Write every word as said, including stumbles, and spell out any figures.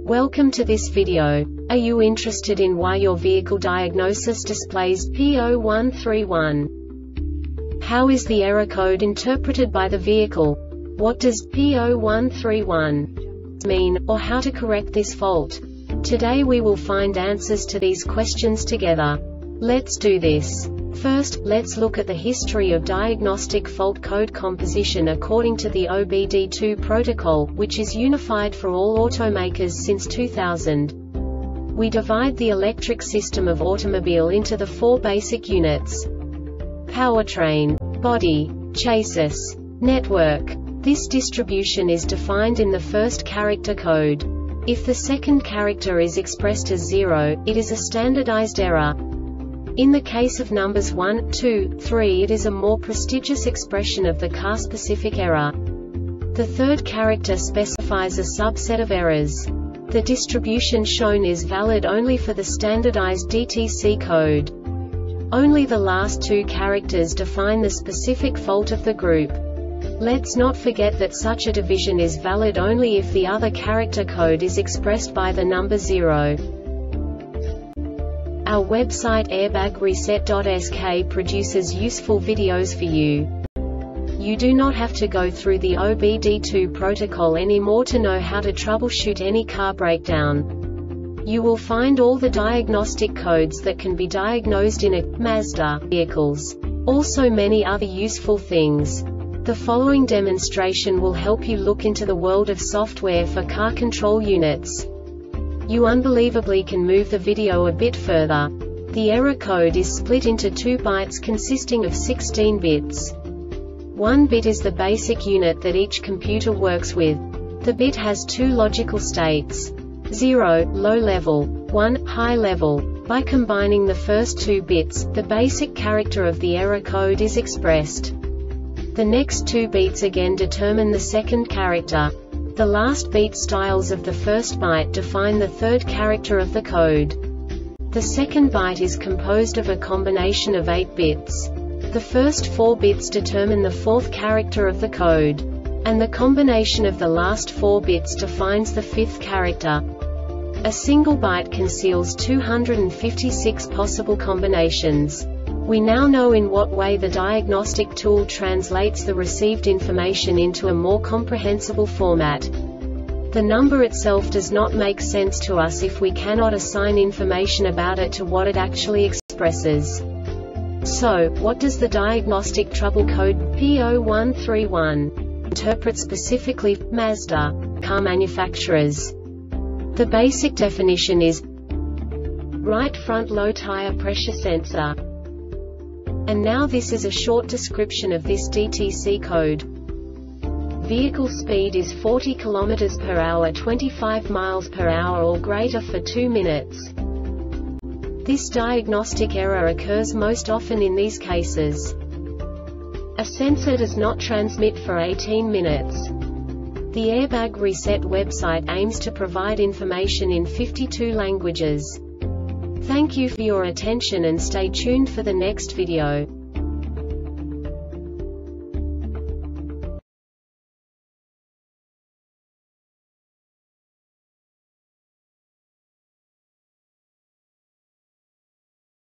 Welcome to this video. Are you interested in why your vehicle diagnosis displays P zero one three one? How is the error code interpreted by the vehicle? What does P zero one three one mean, or how to correct this fault? Today we will find answers to these questions together. Let's do this. First, let's look at the history of diagnostic fault code composition according to the O B D two protocol, which is unified for all automakers since two thousand. We divide the electric system of automobile into the four basic units: powertrain, body, chassis, network. This distribution is defined in the first character code. If the second character is expressed as zero, it is a standardized error. In the case of numbers one, two, three, it is a more prestigious expression of the car-specific error. The third character specifies a subset of errors. The distribution shown is valid only for the standardized D T C code. Only the last two characters define the specific fault of the group. Let's not forget that such a division is valid only if the other character code is expressed by the number zero. Our website airbag reset dot S K produces useful videos for you. You do not have to go through the O B D two protocol anymore to know how to troubleshoot any car breakdown. You will find all the diagnostic codes that can be diagnosed in a Mazda vehicles. Also many other useful things. The following demonstration will help you look into the world of software for car control units. You unbelievably can move the video a bit further. The error code is split into two bytes consisting of sixteen bits. One bit is the basic unit that each computer works with. The bit has two logical states: zero, low level, one, high level. By combining the first two bits, the basic character of the error code is expressed. The next two bits again determine the second character. The last beat styles of the first byte define the third character of the code. The second byte is composed of a combination of eight bits. The first four bits determine the fourth character of the code. And the combination of the last four bits defines the fifth character. A single byte conceals two hundred fifty-six possible combinations. We now know in what way the diagnostic tool translates the received information into a more comprehensible format. The number itself does not make sense to us if we cannot assign information about it to what it actually expresses. So, what does the diagnostic trouble code P zero one three one interpret specifically for Mazda car manufacturers? The basic definition is right front low tire pressure sensor. And now this is a short description of this D T C code. Vehicle speed is forty kilometers per hour, twenty-five miles per hour or greater for two minutes. This diagnostic error occurs most often in these cases: a sensor does not transmit for eighteen minutes. The Airbag Reset website aims to provide information in fifty-two languages. Thank you for your attention and stay tuned for the next video.